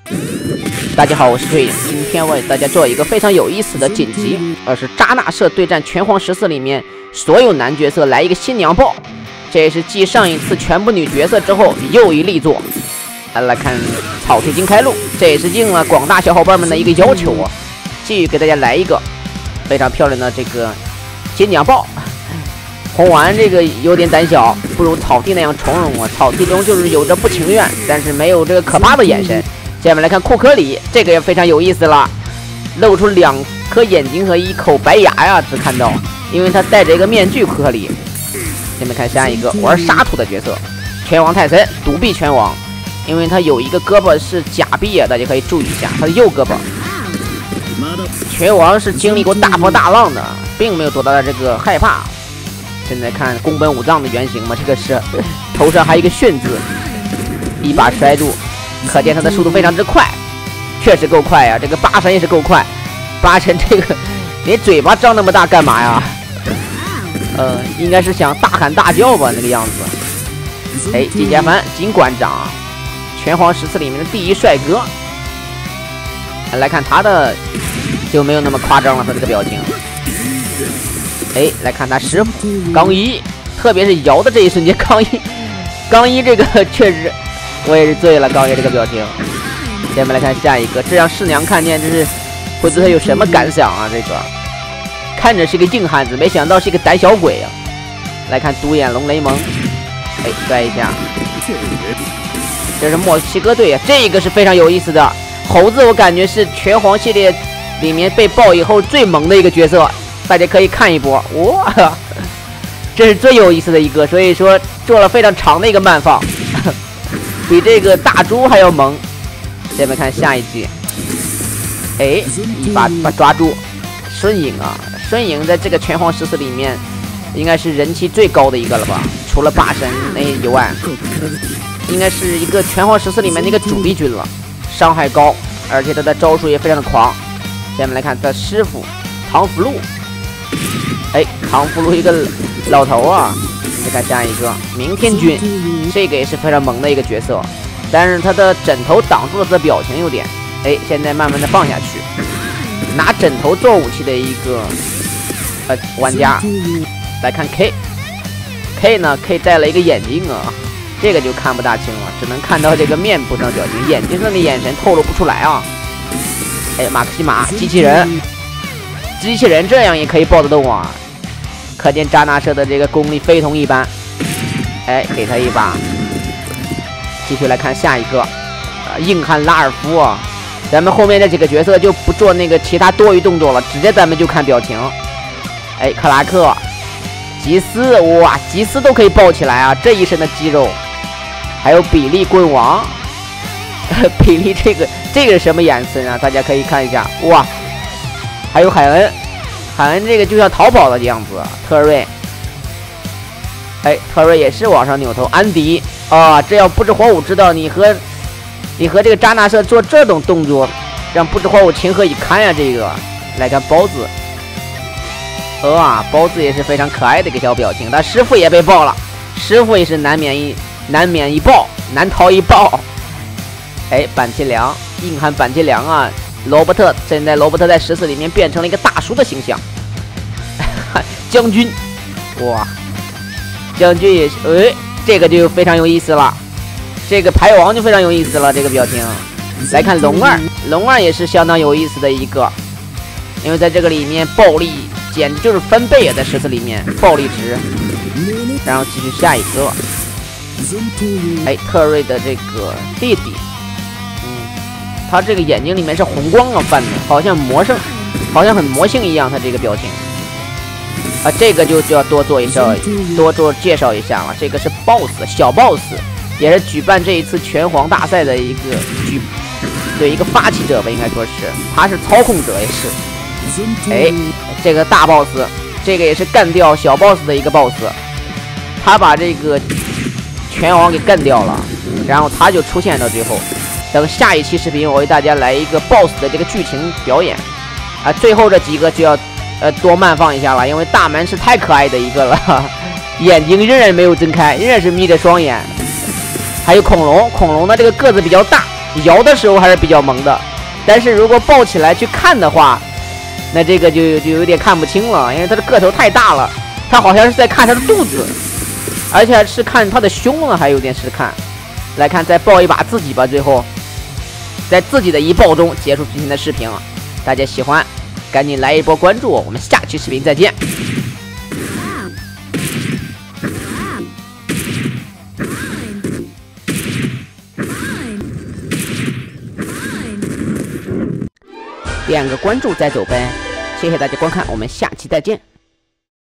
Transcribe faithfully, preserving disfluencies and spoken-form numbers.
大家好，我是坠影，今天为大家做一个非常有意思的紧急，而是扎纳社对战拳皇十四里面所有男角色来一个新娘炮，这也是继上一次全部女角色之后又一力作。来看草剃金开路，这也是应了广大小伙伴们的一个要求啊，继续给大家来一个非常漂亮的这个新娘炮。红丸这个有点胆小，不如草剃那样从容啊。草剃中就是有着不情愿，但是没有这个可怕的眼神。下面来看库克里，这个也非常有意思了，露出两颗眼睛和一口白牙呀，只看到，因为他戴着一个面具。库克里，下面看下一个玩沙土的角色，拳王泰森，独臂拳王，因为他有一个胳膊是假臂啊，大家可以注意一下，他的右胳膊。拳王是经历过大风大浪的，并没有多大的这个害怕。现在看宫本武藏的原型嘛，这个是头上还有一个炫字，一把摔住，可见他的速度非常之快，确实够快呀！这个八神也是够快，八神这个连嘴巴张那么大干嘛呀？呃，应该是想大喊大叫吧，那个样子。哎，金家凡金馆长，拳皇十四里面的第一帅哥。来看他的就没有那么夸张了，他这个表情。哎，来看他师傅刚一，特别是摇的这一瞬间，刚一，刚一这个确实，我也是醉了。刚一这个表情。下面来看下一个，这让师娘看见，这是会对他有什么感想啊？这个看着是个硬汉子，没想到是一个胆小鬼啊！来看独眼龙雷蒙，哎，摔一下，这是墨西哥队啊，这个是非常有意思的。猴子我感觉是拳皇系列里面被爆以后最萌的一个角色。大家可以看一波，哇，这是最有意思的一个，所以说做了非常长的一个慢放，比这个大猪还要萌。下面看下一集，哎，一把把抓住孙颖啊，孙颖在这个拳皇十四里面应该是人气最高的一个了吧，除了八神那以外，应该是一个拳皇十四里面的一个主力军了，伤害高，而且他的招数也非常的狂。下面来看他师傅唐福禄。哎，唐福禄一个老头啊！再看下一个明天君，这个也是非常萌的一个角色，但是他的枕头挡住了他的表情，有点。哎，现在慢慢的放下去，拿枕头做武器的一个呃玩家。来看 K，K 呢 K 戴了一个眼镜啊，这个就看不大清了，只能看到这个面部上的表情，眼睛上的眼神透露不出来啊。哎，马克西马机器人。机器人这样也可以抱得动啊，可见扎纳社的这个功力非同一般。哎，给他一把。继续来看下一个，啊，硬汉拉尔夫啊，咱们后面这几个角色就不做那个其他多余动作了，直接咱们就看表情。哎，克拉克，吉斯，哇，吉斯都可以抱起来啊，这一身的肌肉。还有比利棍王，比利这个这个是什么眼神啊？大家可以看一下，哇。还有海恩，海恩这个就像逃跑的样子。特瑞，哎，特瑞也是往上扭头。安迪啊，这要不知火舞知道你和你和这个扎纳社做这种动作，让不知火舞情何以堪呀、啊？这个来看包子，哇，包子也是非常可爱的一个小表情。他师傅也被爆了，师傅也是难免一难免一爆，难逃一爆。哎，板崎良，硬汉板崎良啊！罗伯特现在罗伯特在十四里面变成了一个大叔的形象。将军，哇，将军也是，哎，这个就非常有意思了。这个排王就非常有意思了，这个表情。来看龙二，龙二也是相当有意思的一个，因为在这个里面暴力简直就是翻倍啊，在十四里面暴力值。然后继续下一个，哎，特瑞的这个弟弟。他这个眼睛里面是红光啊泛的，好像魔圣，好像很魔性一样。他这个表情啊，这个就就要多做一下，多做介绍一下了。这个是 boss 小 boss， 也是举办这一次拳皇大赛的一个举，对一个发起者吧，应该说是，他是操控者也是。哎，这个大 boss， 这个也是干掉小 boss 的一个 boss， 他把这个拳王给干掉了，然后他就出现到最后。等下一期视频，我为大家来一个 boss 的这个剧情表演啊！最后这几个就要呃多慢放一下了，因为大门是太可爱的一个了，眼睛仍然没有睁开，仍然是眯着双眼。还有恐龙，恐龙的这个个子比较大， 摇的时候还是比较萌的，但是如果抱起来去看的话，那这个就就有点看不清了，因为它的个头太大了，它好像是在看它的肚子，而且是看它的胸呢，还有点是看。来看，再抱一把自己吧，最后在自己的一抱中结束今天的视频。大家喜欢，赶紧来一波关注，我们下期视频再见。点个关注再走呗，谢谢大家观看，我们下期再见。